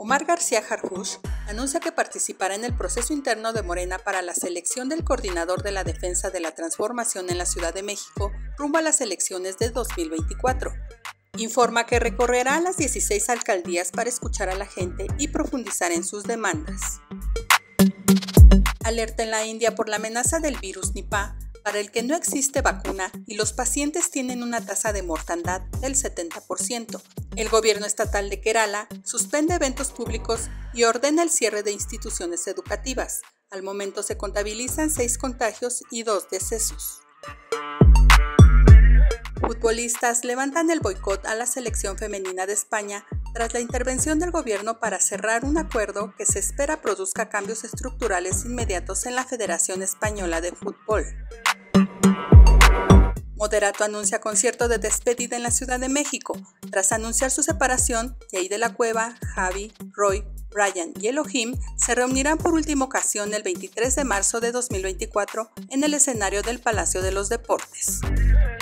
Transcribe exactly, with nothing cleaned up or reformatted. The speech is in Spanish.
Omar García Harfuch anuncia que participará en el proceso interno de Morena para la selección del coordinador de la defensa de la transformación en la Ciudad de México rumbo a las elecciones de dos mil veinticuatro. Informa que recorrerá las dieciséis alcaldías para escuchar a la gente y profundizar en sus demandas. Alerta en la India por la amenaza del virus Nipah, para el que no existe vacuna y los pacientes tienen una tasa de mortandad del setenta por ciento. El gobierno estatal de Kerala suspende eventos públicos y ordena el cierre de instituciones educativas. Al momento se contabilizan seis contagios y dos decesos. Futbolistas levantan el boicot a la selección femenina de España tras la intervención del gobierno para cerrar un acuerdo que se espera produzca cambios estructurales inmediatos en la Federación Española de Fútbol. Moderato anuncia concierto de despedida en la Ciudad de México. Tras anunciar su separación, Jay de la Cueva, Javi, Roy, Brian y Elohim se reunirán por última ocasión el veintitrés de marzo de dos mil veinticuatro en el escenario del Palacio de los Deportes.